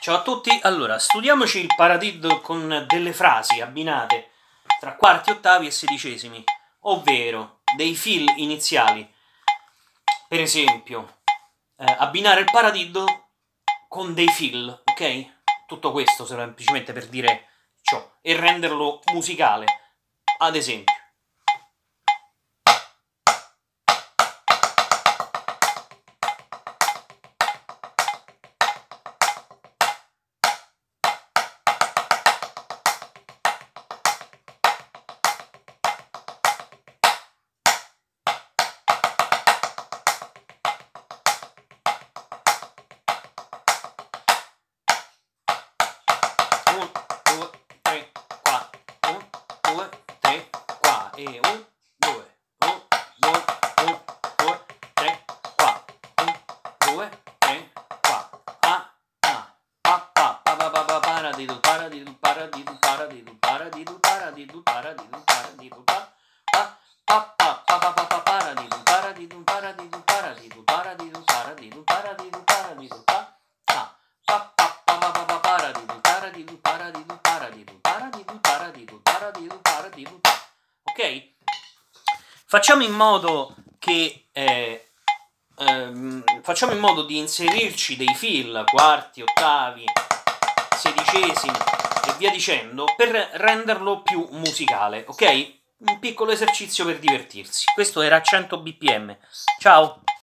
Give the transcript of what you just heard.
Ciao a tutti, allora studiamoci il paradiddle con delle frasi abbinate tra quarti, ottavi e sedicesimi, ovvero dei fill iniziali. Per esempio, abbinare il paradiddle con dei fill, ok? Tutto questo semplicemente per dire ciò e renderlo musicale. Ad esempio, un, due, tre, qua, un, due, tre, qua, e un, due, tre, qua, un, due, tre, qua, a, pa, pa, pa, pa, pa, pa, paradiddle, paradiddle, paradiddle, paradiddle, paradiddle, paradiddle, paradiddle, paradiddle, pa, pa, pa, pa, pa, pa, pa, paradiddle, paradiddle, paradiddle, paradiddle, paradiddle, paradiddle, paradiddle, paradiddle, pa, pa, pa, pa, pa, pa, pa, pa, paradiddle, paradiddle, paradiddle, paradiddle, paradiddle, paradiddle, paradiddle, paradiddle, pa. Ok? Facciamo in modo che facciamo in modo di inserirci dei fill, quarti, ottavi, sedicesimi e via dicendo, per renderlo più musicale, ok? Un piccolo esercizio per divertirsi. Questo era a 100 bpm. Ciao!